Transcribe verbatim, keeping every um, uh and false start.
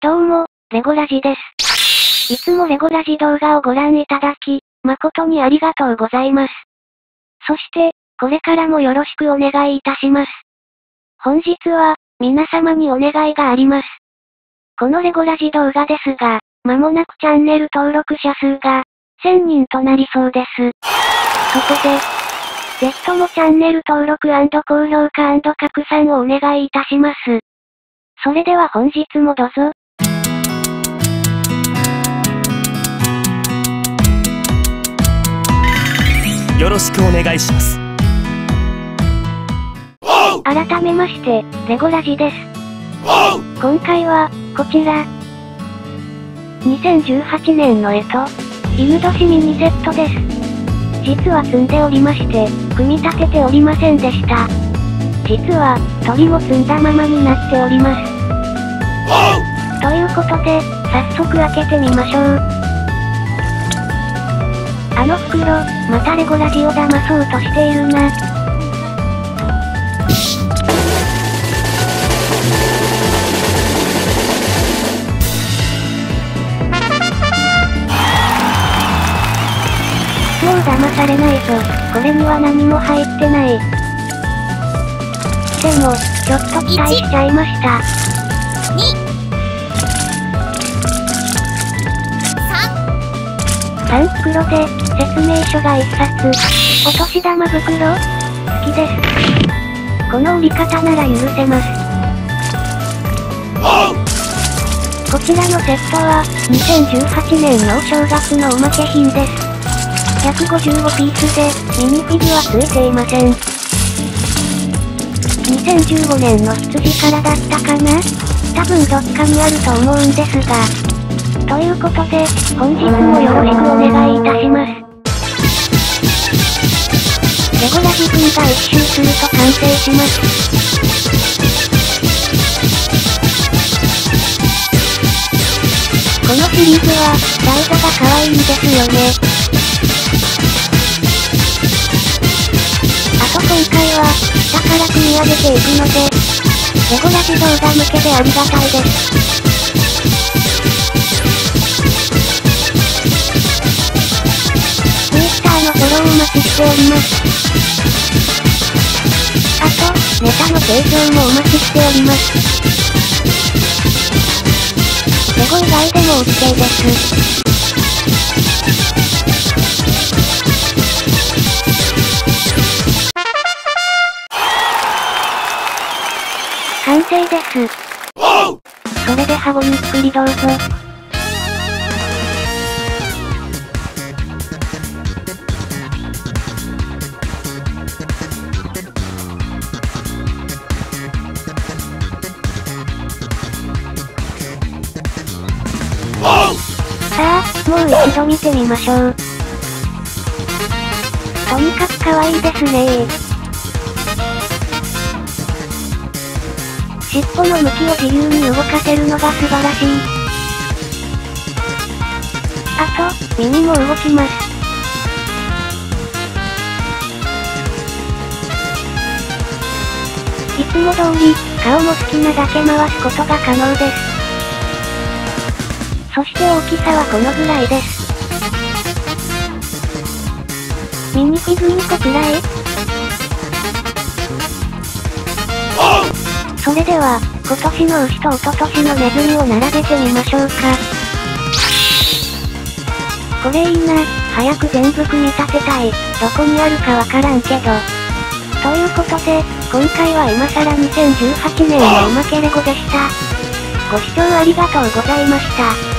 今日も、レゴラジです。いつもレゴラジ動画をご覧いただき、誠にありがとうございます。そして、これからもよろしくお願いいたします。本日は、皆様にお願いがあります。このレゴラジ動画ですが、間もなくチャンネル登録者数が、せんにんとなりそうです。そこで、ぜひともチャンネル登録&高評価&拡散をお願いいたします。それでは本日もどうぞ。 よろしくお願いします。 改めまして、レゴラジです。今回は、こちら。にせんじゅうはちねんの干支、犬年ミニセットです。実は積んでおりまして、組み立てておりませんでした。実は、鳥も積んだままになっております。ということで、早速開けてみましょう。あの袋、またレゴラジを騙そうとしているな。もう騙されないぞ。これには何も入ってない。でも、ちょっと期待しちゃいました。さん袋で、説明書がいっさつ。お年玉袋？好きです。この売り方なら許せます。こちらのセットは、にせんじゅうはちねんのお正月のおまけ品です。ひゃくごじゅうごピースで、ミニフィギュアついていません。にせんじゅうごねんの羊からだったかな？多分どっかにあると思うんですが。ということで、本日もよろしくお願いいたします。レゴラジ君が一周すると完成します。このシリーズは、ライトが可愛いんですよね。あと今回は、下から組み上げていくので、レゴラジ動画向けでありがたいです。Twitter のフォローお待ちしております。あと、ネタの提供もお待ちしております。レゴ以外でも OK です。完成です。それではごゆっくりどうぞ。さあ、もう一度見てみましょう。とにかく可愛いですね。尻尾の向きを自由に動かせるのが素晴らしい。あと、耳も動きます。いつも通り、顔も好きなだけ回すことが可能です。そして大きさはこのぐらいです。ミニフィグにこくらい？それでは、今年の牛と一昨年のネズミを並べてみましょうか。これいいな、早く全部組み立てたい。どこにあるかわからんけど。ということで、今回は今更にせんじゅうはちねんのおまけレゴでした。ご視聴ありがとうございました。